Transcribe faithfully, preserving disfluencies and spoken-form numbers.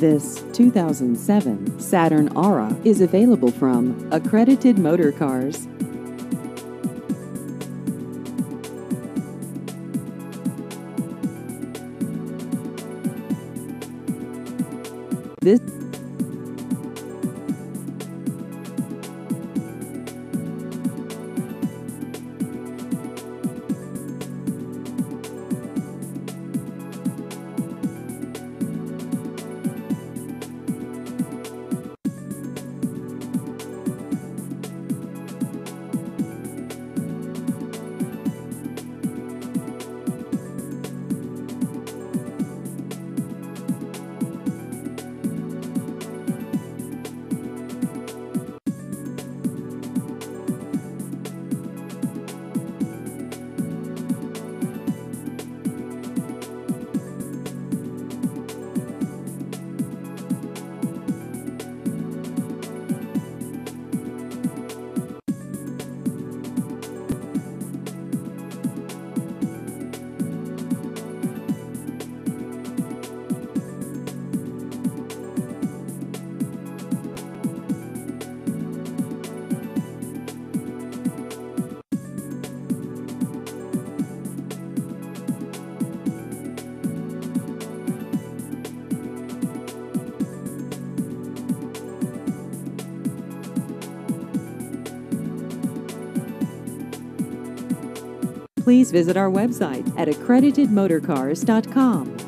This two thousand seven Saturn Aura is available from Accredited Motorcars. This Please visit our website at accredited motorcars dot com.